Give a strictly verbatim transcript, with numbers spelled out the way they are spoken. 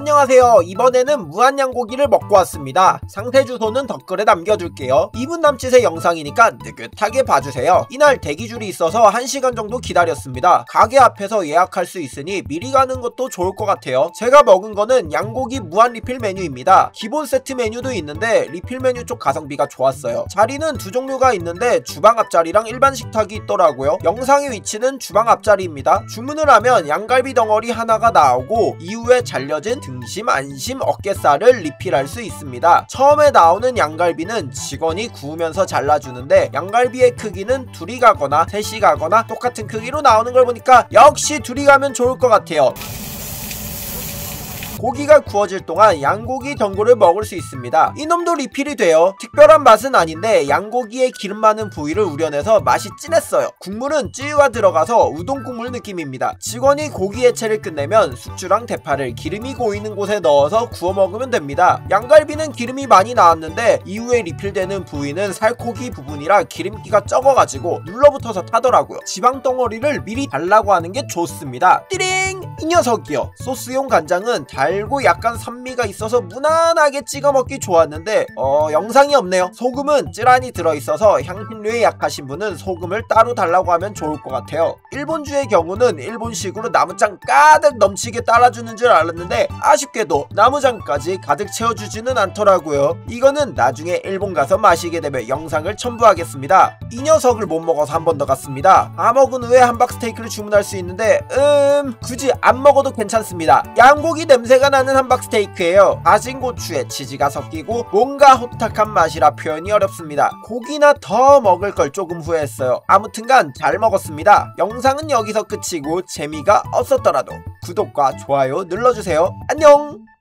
안녕하세요. 이번에는 무한양고기를 먹고 왔습니다. 상세 주소는 댓글에 남겨둘게요. 이 분 남짓의 영상이니까 느긋하게 봐주세요. 이날 대기줄이 있어서 한 시간 정도 기다렸습니다. 가게 앞에서 예약할 수 있으니 미리 가는 것도 좋을 것 같아요. 제가 먹은 거는 양고기 무한 리필 메뉴입니다. 기본 세트 메뉴도 있는데 리필 메뉴 쪽 가성비가 좋았어요. 자리는 두 종류가 있는데 주방 앞자리랑 일반 식탁이 있더라고요. 영상의 위치는 주방 앞자리입니다. 주문을 하면 양갈비 덩어리 하나가 나오고 이후에 잘려진 등심, 안심, 어깨살을 리필할 수 있습니다. 처음에 나오는 양갈비는 직원이 구우면서 잘라주는데 양갈비의 크기는 둘이 가거나 셋이 가거나 똑같은 크기로 나오는 걸 보니까 역시 둘이 가면 좋을 것 같아요. 고기가 구워질 동안 양고기 전골을 먹을 수 있습니다. 이놈도 리필이 돼요. 특별한 맛은 아닌데 양고기의 기름 많은 부위를 우려내서 맛이 진했어요. 국물은 찌유가 들어가서 우동 국물 느낌입니다. 직원이 고기 해체를 끝내면 숙주랑 대파를 기름이 고이는 곳에 넣어서 구워 먹으면 됩니다. 양갈비는 기름이 많이 나왔는데 이후에 리필되는 부위는 살코기 부분이라 기름기가 적어가지고 눌러붙어서 타더라고요. 지방 덩어리를 미리 달라고 하는 게 좋습니다. 띠링! 이 녀석이요. 소스용 간장은 달고 약간 산미가 있어서 무난하게 찍어 먹기 좋았는데 어 영상이 없네요. 소금은 찌란히 들어있어서 향신료에 약하신 분은 소금을 따로 달라고 하면 좋을 것 같아요. 일본주의 경우는 일본식으로 나무장 가득 넘치게 따라주는 줄 알았는데 아쉽게도 나무장까지 가득 채워주지는 않더라고요. 이거는 나중에 일본 가서 마시게 되면 영상을 첨부하겠습니다. 이 녀석을 못 먹어서 한 번 더 갔습니다. 다 먹은 후에 함박 스테이크를 주문할 수 있는데 음 굳이 안 먹어도 괜찮습니다. 양고기 냄새가 나는 함박 스테이크예요. 다진 고추에 치즈가 섞이고 뭔가 호탁한 맛이라 표현이 어렵습니다. 고기나 더 먹을 걸 조금 후회했어요. 아무튼간 잘 먹었습니다. 영상은 여기서 끝이고 재미가 없었더라도 구독과 좋아요 눌러주세요. 안녕.